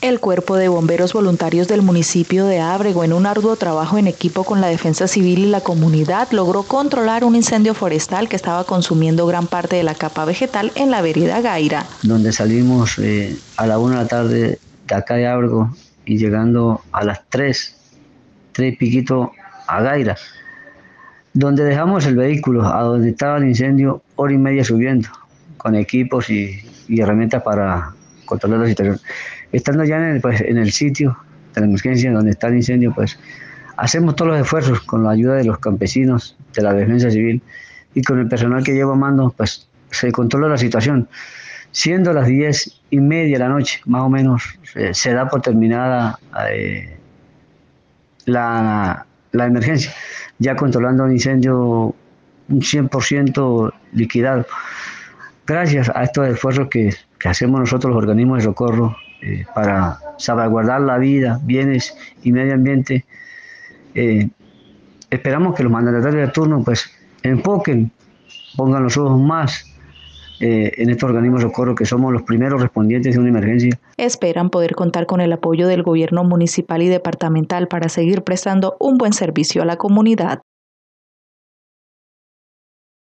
El Cuerpo de Bomberos Voluntarios del municipio de Ábrego, en un arduo trabajo en equipo con la Defensa Civil y la comunidad, logró controlar un incendio forestal que estaba consumiendo gran parte de la capa vegetal en la vereda Gaira. Donde salimos a la 1 de la tarde de acá de Ábrego y llegando a las 3 y piquito a Gaira, donde dejamos el vehículo, a donde estaba el incendio, 1 hora y media subiendo, con equipos y herramientas para controlar la situación. Estando ya en el sitio de la emergencia donde está el incendio, pues hacemos todos los esfuerzos con la ayuda de los campesinos, de la Defensa Civil y con el personal que lleva mando, pues se controla la situación. Siendo las 10:30 de la noche, más o menos, se da por terminada la emergencia, ya controlando el incendio un 100% liquidado. Gracias a estos esfuerzos que hacemos nosotros los organismos de socorro para salvaguardar la vida, bienes y medio ambiente, esperamos que los mandatarios de turno pues enfoquen, pongan los ojos más en estos organismos de socorro, que somos los primeros respondientes de una emergencia. Esperan poder contar con el apoyo del gobierno municipal y departamental para seguir prestando un buen servicio a la comunidad.